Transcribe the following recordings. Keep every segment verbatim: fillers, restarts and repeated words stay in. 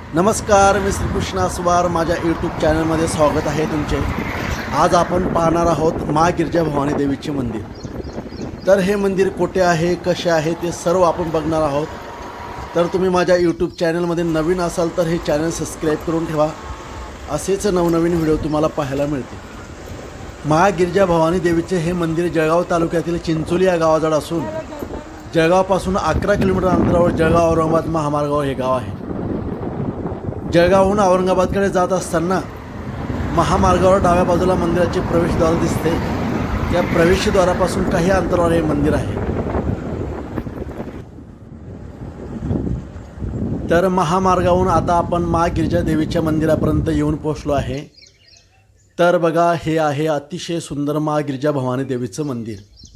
नमस्कार, मी श्रीकृष्ण आस्वार माझ्या यूट्यूब चॅनलमध्ये स्वागत आहे तुमचे। आज आपण पाहणार आहोत मा गिरजा भवानी देवीचे मंदिर। तर हे मंदिर कोठे आहे, कसे आहे ते सर्व आपण बघणार आहोत। तर तुम्ही माझ्या यूट्यूब चॅनलमध्ये नवीन असाल तर हे चॅनल सबस्क्राइब करून ठेवा, असेच नवनवीन व्हिडिओ तुम्हाला पाहायला मिळतील। मा गिरजा भवानी देवीचे हे मंदिर जळगाव तालुक्यातील चिंचोली या गावाजवळ असून जळगावपासून अकरा किलोमीटर अंतरावर जळगाव औरंगाबाद महामार्गावर हे गाव आहे। जळगावहून औरंगाबादकडे जात असताना महामार्गावर डाव्या बाजूला मंदिराचे प्रवेशद्वार दिसते। त्या प्रवेशद्वारापासून काही अंतरावर हे मंदिर आहे। तर महामार्गावरून आता आपण मा गिरजा देवीच्या मंदिरापर्यंत येऊन पोहोचलो आहे। तर बघा, हे आहे अतिशय सुंदर मा गिरजा भवानी देवीचं मंदिर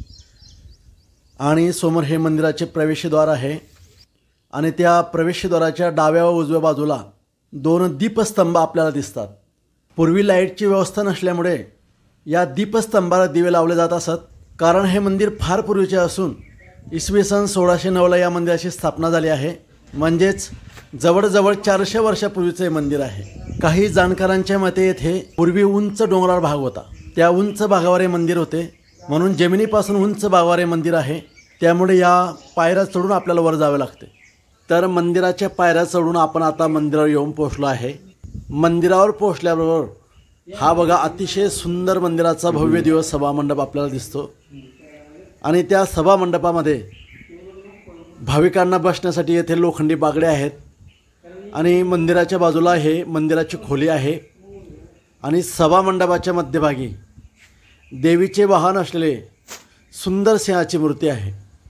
आणि समोर हे मंदिराचे प्रवेशद्वार आहे आणि त्या प्रवेशद्वाराच्या डाव्या व उजव्या बाजूला दोन दीपस्तंभ आपल्याला दिसतात। पूर्वी लाईटची व्यवस्था नसल्यामुळे या दीपस्तंभाला दिवे लावले जात असत, कारण हे मंदिर फार पूर्वीचे असून इसवी सन सोळाशे नऊला या मंदिराची स्थापना झाली आहे। म्हणजेच जवळजवळ चारशे वर्षापूर्वीचे मंदिर आहे। काही जाणकारांच्या मते येथे पूर्वी उंच डोंगराळ भाग होता, त्या उंच भागावर हे मंदिर होते, म्हणून जमिनीपासून उंच भागावर हे मंदिर आहे। त्यामुळे या पायऱ्या चढून आपल्याला वर जावे लागते। तर मंदिराच्या पायऱ्या चढून आपण आता मंदिरावर येऊन पोहोचलो आहे। मंदिरावर पोहोचल्याबरोबर हा बघा अतिशय सुंदर मंदिराचा भव्य दिवस सभामंडप आपल्याला दिसतो आणि त्या सभामंडपामध्ये भाविकांना बसण्यासाठी येथे लोखंडी बाकडे आहेत आणि मंदिराच्या बाजूला हे मंदिराची खोली आहे आणि सभामंडपाच्या मध्यभागी देवीचे वाहन असलेले सुंदर सिंहाची मूर्ती आहे।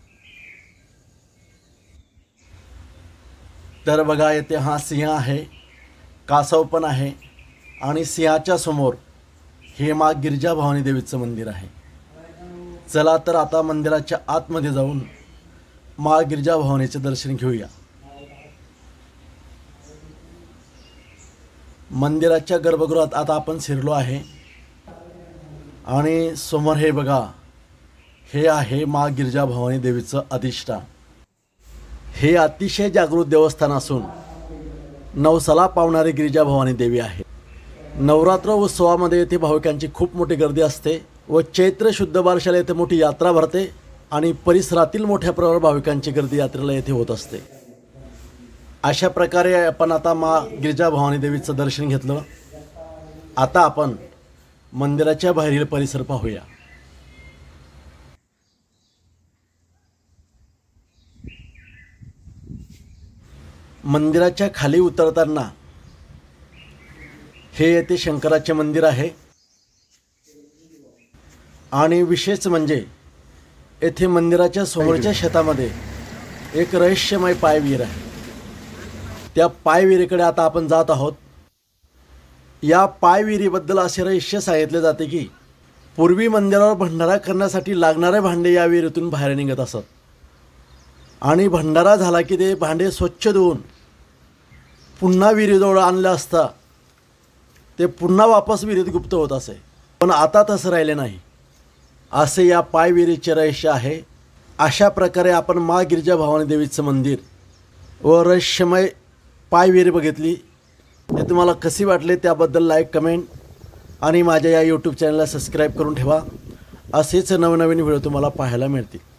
तर बघा, येथे हा सिंह आहे, कासव पण आहे आणि सिंहाच्या समोर हे मा गिरजा भवानी देवीचं मंदिर आहे। चला तर आता मंदिराच्या आतमध्ये जाऊन मा गिरजा भवानीचे दर्शन घेऊया। मंदिराच्या गर्भगृहात आता आपण शिरलो आहे आणि समोर हे बघा, हे आहे मा गिरजा भवानी देवीचं अधिष्ठान। हे अतिशय जागृत देवस्थान असून नवसाला पावणारी गिरिजा भवानी देवी आहे। नवरात्र उत्सवामध्ये येथे भाविकांची खूप मोठी गर्दी असते व चैत्र शुद्ध बारशाला येथे मोठी यात्रा भरते आणि परिसरातील मोठ्या प्रमाणावर भाविकांची गर्दी यात्रेला येथे होत असते। अशा प्रकारे आपण आता मा गिरजा भवानी देवीचं दर्शन घेतलं। आता आपण मंदिराच्या बाहेरील परिसर पाहूया। मंदिराच्या खाली उतरताना हे येथे शंकराचे मंदिर आहे आणि विशेष म्हणजे येथे मंदिराच्या समोरच्या शेतामध्ये एक रहस्यमय पायविहीर आहे। त्या पायविहिरीकडे आता आपण जात आहोत। या पायविहिरीबद्दल असे रहस्य सांगितले जाते की पूर्वी मंदिरावर भंडारा करण्यासाठी लागणारे भांडे या विहिरीतून बाहेर निघत असत आणि भंडारा झाला की ते भांडे स्वच्छ धुवून पुन्हा विहिरीजवळ आणलं असता ते पुन्हा वापस विहिरीत गुप्त होत असे, पण आता तसं राहिले नाही, असे या पायविहिरीचे रहस्य आहे। अशा प्रकारे आपण मा गिरजा भवानी देवीचं मंदिर व रहस्यमय पायविहिरी बघितली। हे तुम्हाला कशी वाटले त्याबद्दल लाईक, कमेंट आणि माझ्या या यूट्यूब चॅनलला सबस्क्राईब करून ठेवा, असेच नवनवीन व्हिडिओ तुम्हाला पाहायला मिळतील।